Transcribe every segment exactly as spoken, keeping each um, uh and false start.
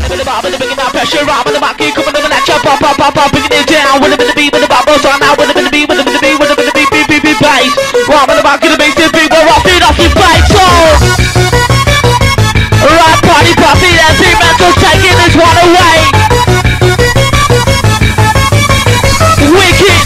with the bar, with the bringing that pressure on, with the market coming on the latch up, pop, pop, pop, pop, bringing it down, with the with the beat, with the bubbles on now, with the with the beat, with the with the beat, with the with the beat, beat, beat, beat, bass. Right, with the market, the bass, the beat, we're off it, off it, bass. So, right, party, party, that's it, mental, taking this one away. Wicked.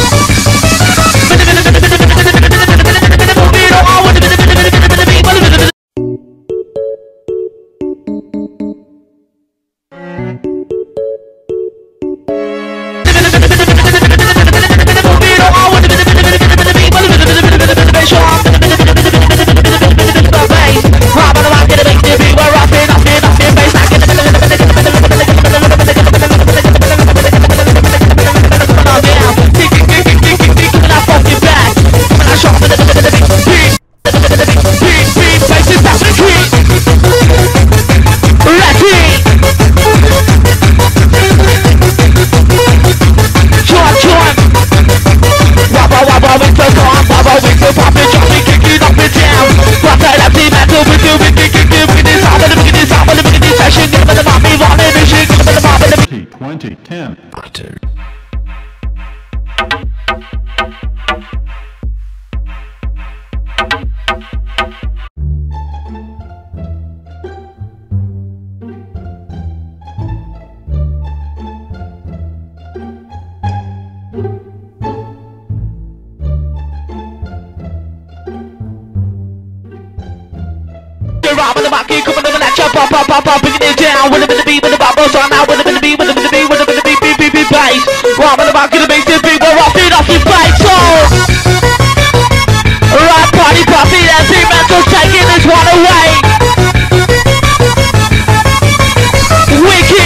twenty ten. With the market coming on the latch up, pop, pop, pop, pop, bringing it down, with the with the beat, with the bubbles on now, with the with the beat, with the with the beat, with the with the beat, beat, beat, beat, bass. Right, with the market, the bass, the beat, we're off it, off it, bass. So, right, party, party, that's it, mental, taking this one away. Wicked.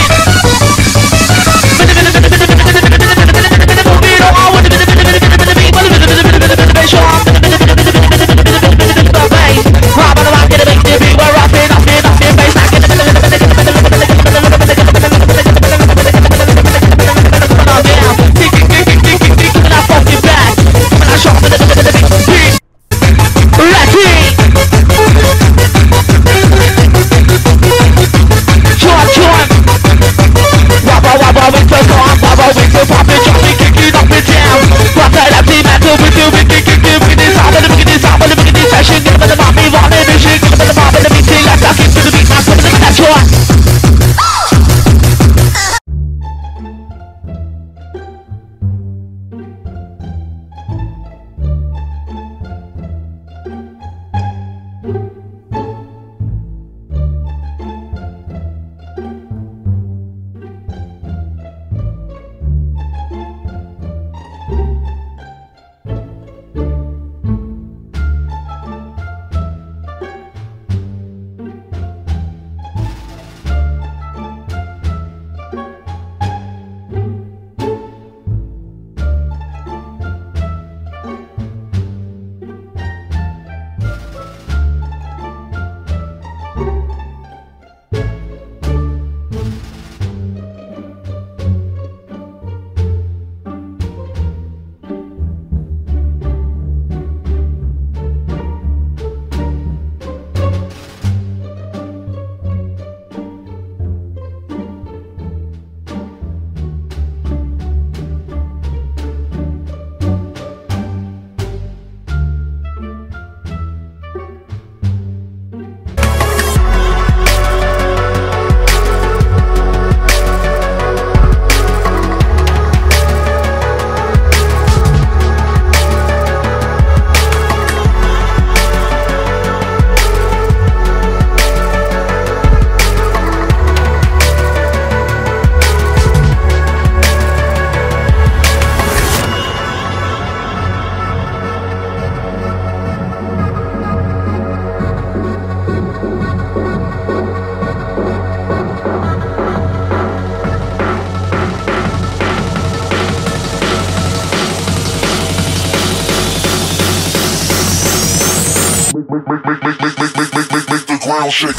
ground shake.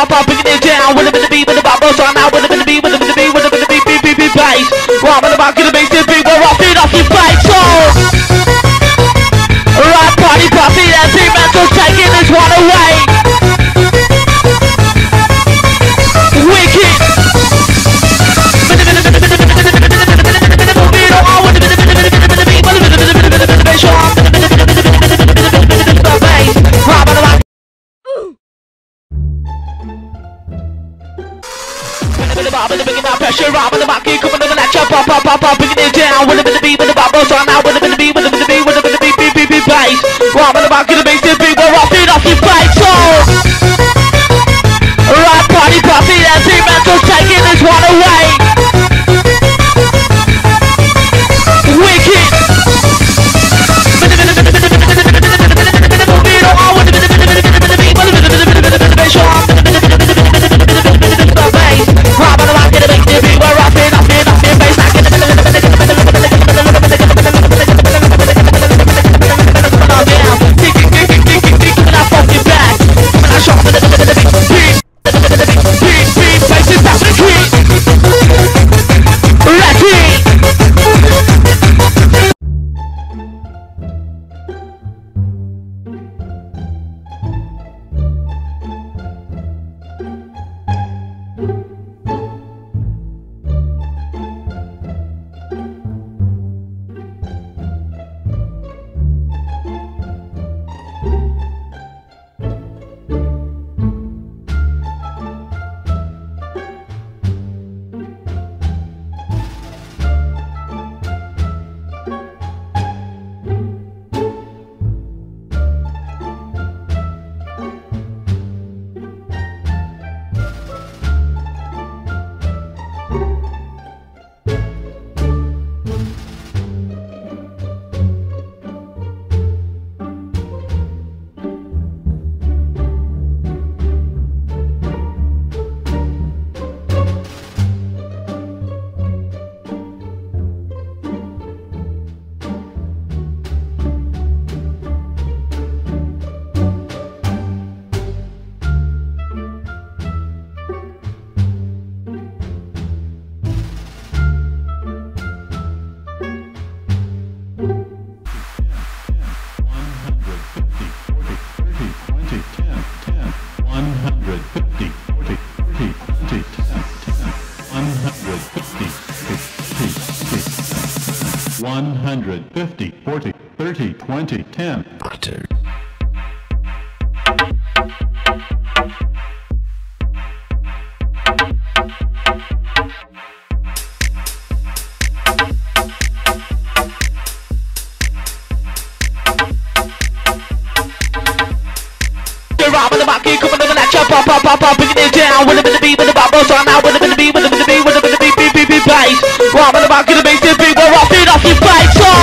pop, pop, bringing it down. With a bit of beat, with the bop, so now with a bit of beat, with a bit of beat, with a bit of beat, beat, beat, beat, bass. Right, with the back of the bass, this beat, we're off it, off your face, so. Right, party, party, that's it, mental, taking this one away. Wicked. Pressure up on the back, keep coming on the latch up, pop, pop, pop, pop, bringing it down. With a bit of beat, with the bop, so now with a bit of beat, with a bit of beat, with a bit of beat, beat, beat, beat, bass. Right on the back of the bass, this beat, we're off it, off your face, so. Right, party, party, that's it, mental, taking this one away. Wicked. one hundred fifty, forty, thirty, twenty, ten. Butter. Rob on the back, keep coming on the latch up, pop, pop, pop, pop, bringing it down. With a bit of beat, with the bop, so now with a bit of beat, with a bit of beat, with a bit of beat, beat, beat, beat, bass. Rob on the back of the bass, this beat, we're off it, off your face, so.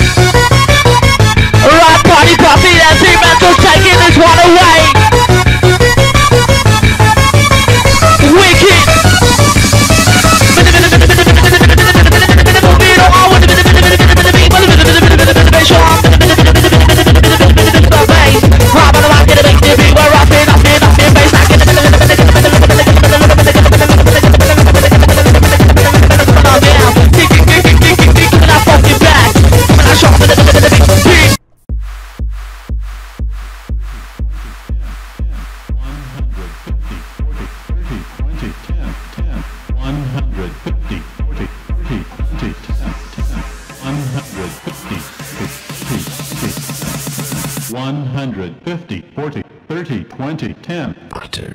Right, party, party, that's it, mental, taking this one away. Wicked. Rob on the back of the bass, this beat, we're off it, off it, off your face, like it. one hundred fifty, forty, thirty, twenty, ten. Butter.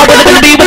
with the beat, with